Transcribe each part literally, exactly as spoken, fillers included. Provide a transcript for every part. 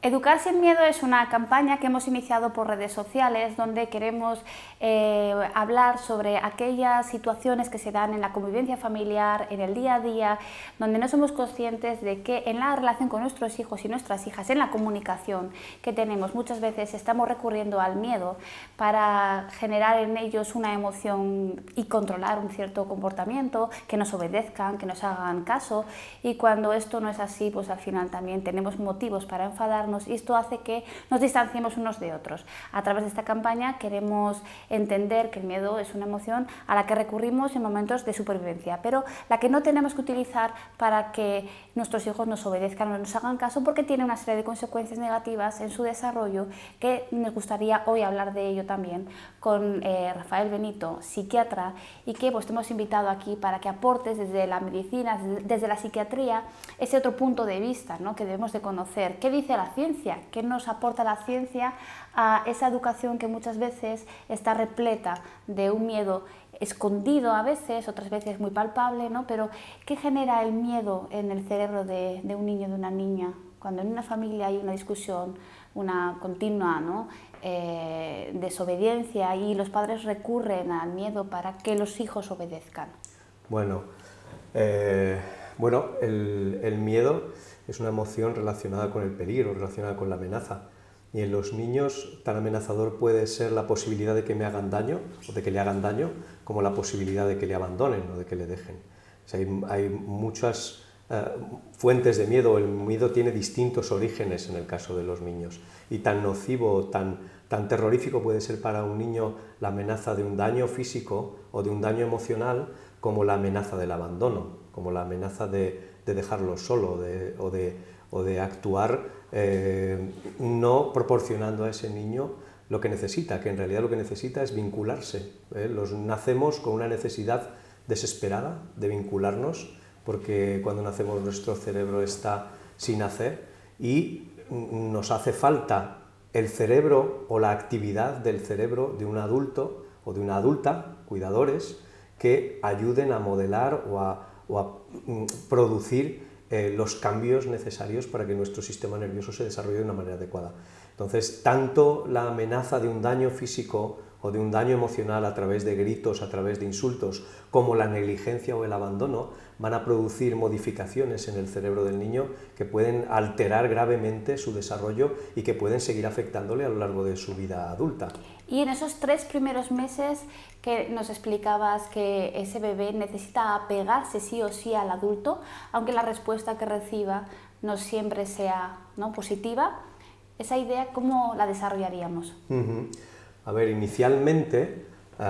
Educar sin miedo es una campaña que hemos iniciado por redes sociales donde queremos eh, hablar sobre aquellas situaciones que se dan en la convivencia familiar, en el día a día, donde no somos conscientes de que en la relación con nuestros hijos y nuestras hijas, en la comunicación que tenemos, muchas veces estamos recurriendo al miedo para generar en ellos una emoción y controlar un cierto comportamiento, que nos obedezcan, que nos hagan caso, y cuando esto no es así, pues al final también tenemos motivos para enfadarnos y esto hace que nos distanciemos unos de otros. A través de esta campaña queremos entender que el miedo es una emoción a la que recurrimos en momentos de supervivencia, pero la que no tenemos que utilizar para que nuestros hijos nos obedezcan o nos hagan caso, porque tiene una serie de consecuencias negativas en su desarrollo que me gustaría hoy hablar de ello también con eh, Rafael Benito, psiquiatra, y que pues te hemos invitado aquí para que aportes desde la medicina, desde la psiquiatría, ese otro punto de vista, ¿no?, que debemos de conocer. ¿Qué dice la ciencia? ¿Qué nos aporta la ciencia a esa educación que muchas veces está repleta de un miedo escondido a veces, otras veces muy palpable, ¿no? Pero ¿qué genera el miedo en el cerebro de, de un niño, de una niña? Cuando en una familia hay una discusión, una continua, ¿no?, eh, desobediencia, y los padres recurren al miedo para que los hijos obedezcan. Bueno, eh, bueno el, el miedo es una emoción relacionada con el peligro, relacionada con la amenaza. Y en los niños tan amenazador puede ser la posibilidad de que me hagan daño, o de que le hagan daño, como la posibilidad de que le abandonen o de que le dejen. O sea, hay, hay muchas eh, fuentes de miedo. El miedo tiene distintos orígenes en el caso de los niños. Y tan nocivo, tan, tan terrorífico puede ser para un niño la amenaza de un daño físico o de un daño emocional, como la amenaza del abandono, como la amenaza de, de dejarlo solo de, o, de, o de actuar eh, no proporcionando a ese niño lo que necesita, que en realidad lo que necesita es vincularse. ¿eh? Los nacemos con una necesidad desesperada de vincularnos, porque cuando nacemos nuestro cerebro está sin hacer y nos hace falta el cerebro o la actividad del cerebro de un adulto o de una adulta, cuidadores, que ayuden a modelar o a, o a producir eh, los cambios necesarios para que nuestro sistema nervioso se desarrolle de una manera adecuada. Entonces, tanto la amenaza de un daño físico o de un daño emocional a través de gritos, a través de insultos, como la negligencia o el abandono, van a producir modificaciones en el cerebro del niño que pueden alterar gravemente su desarrollo y que pueden seguir afectándole a lo largo de su vida adulta. Y en esos tres primeros meses que nos explicabas que ese bebé necesita apegarse sí o sí al adulto, aunque la respuesta que reciba no siempre sea, ¿no?, positiva, esa idea, ¿cómo la desarrollaríamos? Uh-huh. A ver, inicialmente,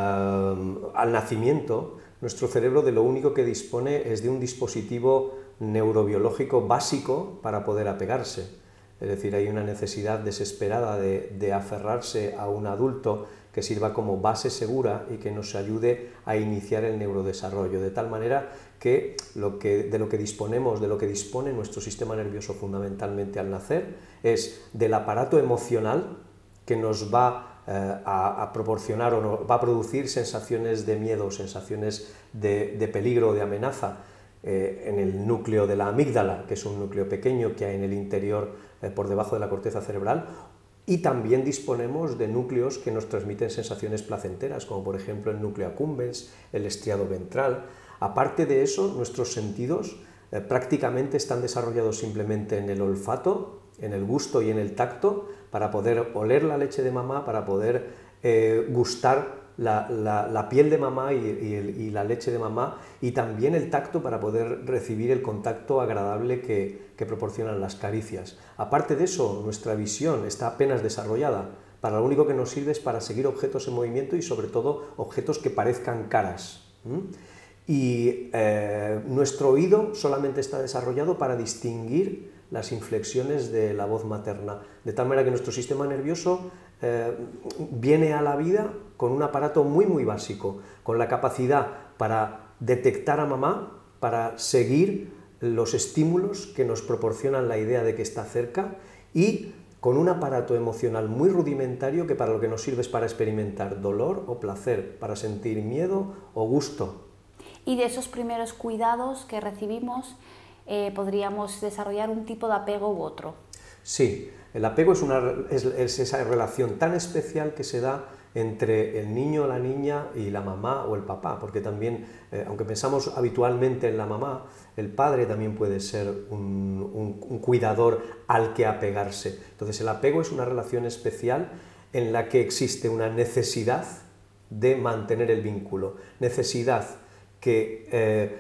uh, al nacimiento, nuestro cerebro de lo único que dispone es de un dispositivo neurobiológico básico para poder apegarse. Es decir, hay una necesidad desesperada de, de aferrarse a un adulto que sirva como base segura y que nos ayude a iniciar el neurodesarrollo, de tal manera que, lo que de lo que disponemos, de lo que dispone nuestro sistema nervioso fundamentalmente al nacer, es del aparato emocional que nos va A, a proporcionar o no, va a producir sensaciones de miedo, sensaciones de, de peligro, de amenaza eh, en el núcleo de la amígdala, que es un núcleo pequeño que hay en el interior eh, por debajo de la corteza cerebral, y también disponemos de núcleos que nos transmiten sensaciones placenteras, como por ejemplo el núcleo accumbens, el estriado ventral. Aparte de eso, nuestros sentidos eh, prácticamente están desarrollados simplemente en el olfato, en el gusto y en el tacto, para poder oler la leche de mamá, para poder eh, gustar la, la, la piel de mamá y, y, el, y la leche de mamá, y también el tacto para poder recibir el contacto agradable que, que proporcionan las caricias. Aparte de eso, nuestra visión está apenas desarrollada. Para lo único que nos sirve es para seguir objetos en movimiento y sobre todo objetos que parezcan caras. ¿Mm? Y eh, nuestro oído solamente está desarrollado para distinguir las inflexiones de la voz materna, de tal manera que nuestro sistema nervioso eh, viene a la vida con un aparato muy muy básico, con la capacidad para detectar a mamá, para seguir los estímulos que nos proporcionan la idea de que está cerca, y con un aparato emocional muy rudimentario que para lo que nos sirve es para experimentar dolor o placer, para sentir miedo o gusto. Y de esos primeros cuidados que recibimos, Eh, podríamos desarrollar un tipo de apego u otro. Sí, el apego es, una, es, es esa relación tan especial que se da entre el niño, la niña y la mamá o el papá, porque también, eh, aunque pensamos habitualmente en la mamá, el padre también puede ser un, un, un cuidador al que apegarse. Entonces el apego es una relación especial en la que existe una necesidad de mantener el vínculo, necesidad que eh,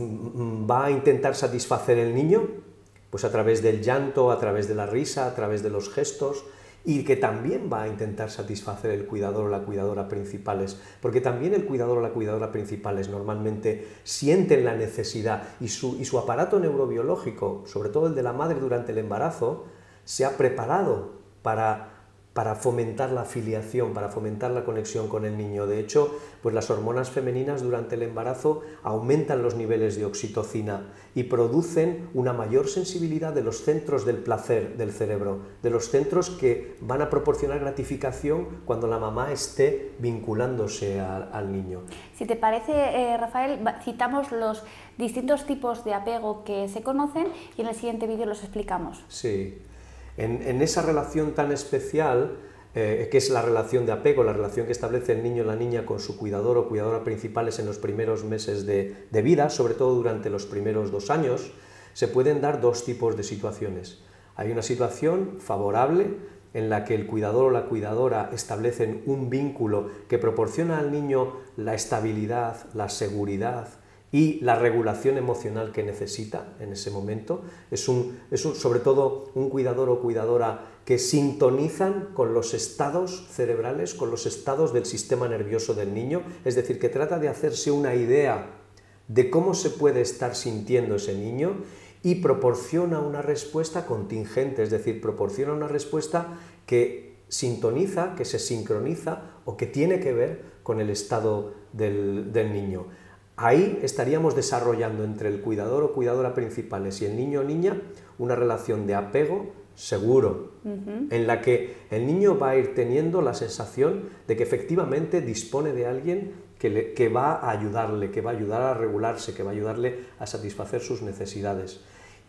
va a intentar satisfacer el niño, pues a través del llanto, a través de la risa, a través de los gestos, y que también va a intentar satisfacer el cuidador o la cuidadora principales, porque también el cuidador o la cuidadora principales normalmente sienten la necesidad y su, y su aparato neurobiológico, sobre todo el de la madre durante el embarazo, se ha preparado para para fomentar la filiación, para fomentar la conexión con el niño. De hecho, pues las hormonas femeninas durante el embarazo aumentan los niveles de oxitocina y producen una mayor sensibilidad de los centros del placer del cerebro, de los centros que van a proporcionar gratificación cuando la mamá esté vinculándose a, al niño. Si te parece, eh, Rafael, citamos los distintos tipos de apego que se conocen y en el siguiente vídeo los explicamos. Sí. En, en esa relación tan especial, eh, que es la relación de apego, la relación que establece el niño o la niña con su cuidador o cuidadora principales en los primeros meses de, de vida, sobre todo durante los primeros dos años, se pueden dar dos tipos de situaciones. Hay una situación favorable en la que el cuidador o la cuidadora establecen un vínculo que proporciona al niño la estabilidad, la seguridad y la regulación emocional que necesita en ese momento. Es, un, es un, sobre todo un cuidador o cuidadora que sintonizan con los estados cerebrales, con los estados del sistema nervioso del niño, es decir, que trata de hacerse una idea de cómo se puede estar sintiendo ese niño y proporciona una respuesta contingente, es decir, proporciona una respuesta que sintoniza, que se sincroniza o que tiene que ver con el estado del, del niño. Ahí estaríamos desarrollando entre el cuidador o cuidadora principales y el niño o niña una relación de apego seguro, uh-huh. en la que el niño va a ir teniendo la sensación de que efectivamente dispone de alguien que, le, que va a ayudarle, que va a ayudar a regularse, que va a ayudarle a satisfacer sus necesidades.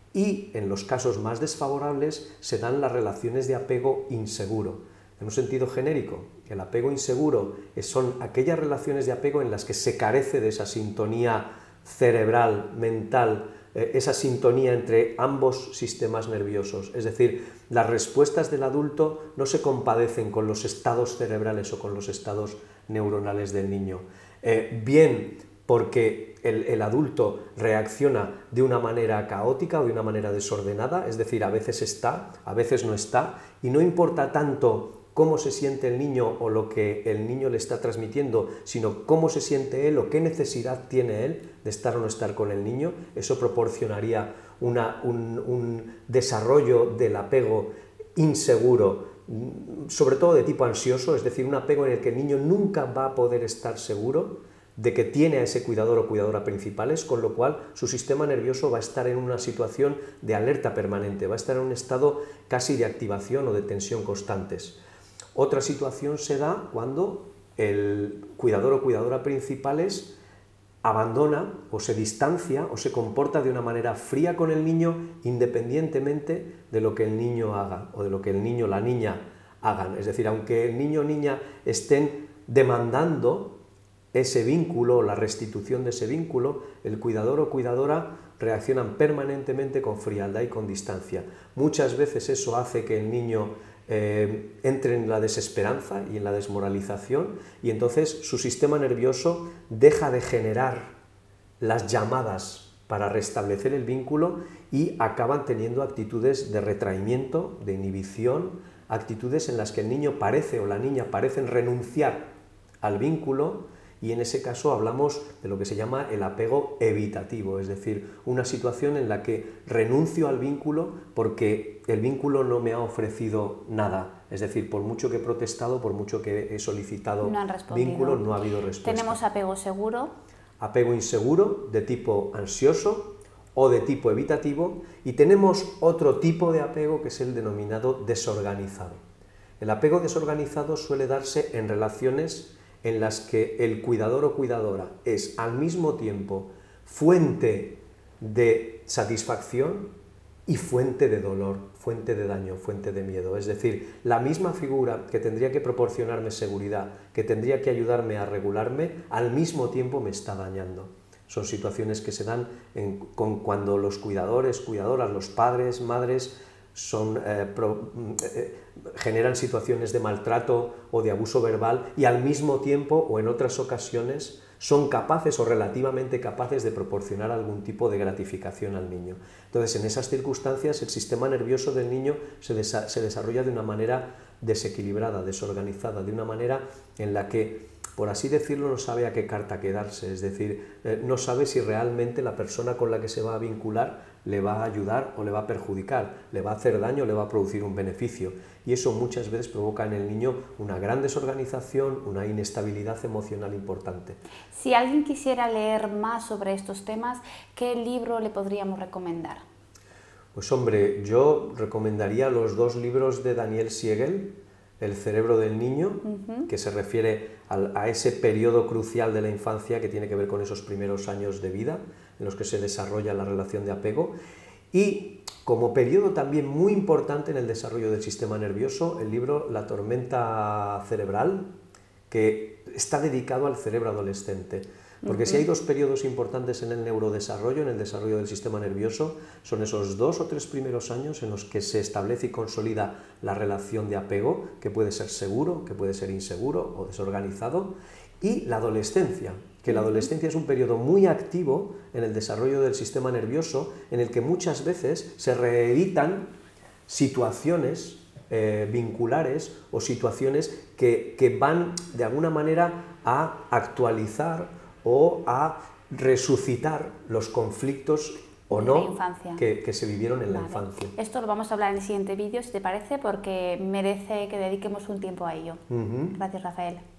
Y en los casos más desfavorables se dan las relaciones de apego inseguro. En un sentido genérico, el apego inseguro son aquellas relaciones de apego en las que se carece de esa sintonía cerebral, mental, eh, esa sintonía entre ambos sistemas nerviosos. Es decir, las respuestas del adulto no se compadecen con los estados cerebrales o con los estados neuronales del niño. Eh, bien porque el, el adulto reacciona de una manera caótica o de una manera desordenada, es decir, a veces está, a veces no está, y no importa tanto cómo se siente el niño o lo que el niño le está transmitiendo, sino cómo se siente él o qué necesidad tiene él de estar o no estar con el niño. Eso proporcionaría una, un, un desarrollo del apego inseguro, sobre todo de tipo ansioso, es decir, un apego en el que el niño nunca va a poder estar seguro de que tiene a ese cuidador o cuidadora principales, con lo cual su sistema nervioso va a estar en una situación de alerta permanente, va a estar en un estado casi de activación o de tensión constantes. Otra situación se da cuando el cuidador o cuidadora principales abandona o se distancia o se comporta de una manera fría con el niño independientemente de lo que el niño haga o de lo que el niño o la niña hagan. Es decir, aunque el niño o niña estén demandando ese vínculo o la restitución de ese vínculo, el cuidador o cuidadora reaccionan permanentemente con frialdad y con distancia. Muchas veces eso hace que el niño Eh, entre en la desesperanza y en la desmoralización y entonces su sistema nervioso deja de generar las llamadas para restablecer el vínculo y acaban teniendo actitudes de retraimiento, de inhibición, actitudes en las que el niño parece o la niña parecen renunciar al vínculo y en ese caso hablamos de lo que se llama el apego evitativo, es decir, una situación en la que renuncio al vínculo porque el vínculo no me ha ofrecido nada, es decir, por mucho que he protestado, por mucho que he solicitado no han vínculo, no ha habido respuesta. Tenemos apego seguro. Apego inseguro, de tipo ansioso o de tipo evitativo, y tenemos otro tipo de apego que es el denominado desorganizado. El apego desorganizado suele darse en relaciones en las que el cuidador o cuidadora es al mismo tiempo fuente de satisfacción y fuente de dolor, fuente de daño, fuente de miedo. Es decir, la misma figura que tendría que proporcionarme seguridad, que tendría que ayudarme a regularme, al mismo tiempo me está dañando. Son situaciones que se dan en, con, cuando los cuidadores, cuidadoras, los padres, madres, son, eh, pro, eh, generan situaciones de maltrato o de abuso verbal y al mismo tiempo o en otras ocasiones son capaces o relativamente capaces de proporcionar algún tipo de gratificación al niño. Entonces, en esas circunstancias, el sistema nervioso del niño se, desa se desarrolla de una manera desequilibrada, desorganizada, de una manera en la que, por así decirlo, no sabe a qué carta quedarse, es decir, eh, no sabe si realmente la persona con la que se va a vincular le va a ayudar o le va a perjudicar, le va a hacer daño o le va a producir un beneficio. Y eso muchas veces provoca en el niño una gran desorganización, una inestabilidad emocional importante. Si alguien quisiera leer más sobre estos temas, ¿qué libro le podríamos recomendar? Pues hombre, yo recomendaría los dos libros de Daniel Siegel, El cerebro del niño, uh-huh. que se refiere al, a ese periodo crucial de la infancia que tiene que ver con esos primeros años de vida en los que se desarrolla la relación de apego, y como periodo también muy importante en el desarrollo del sistema nervioso, el libro La tormenta cerebral, que está dedicado al cerebro adolescente. Porque uh-huh. si hay dos periodos importantes en el neurodesarrollo, en el desarrollo del sistema nervioso, son esos dos o tres primeros años en los que se establece y consolida la relación de apego, que puede ser seguro, que puede ser inseguro o desorganizado, y la adolescencia, que la adolescencia es un periodo muy activo en el desarrollo del sistema nervioso, en el que muchas veces se reeditan situaciones eh, vinculares o situaciones que, que van de alguna manera a actualizar o a resucitar los conflictos o no que, que se vivieron en vale. la infancia. Esto lo vamos a hablar en el siguiente vídeo, si te parece, porque merece que dediquemos un tiempo a ello. Uh-huh. Gracias, Rafael.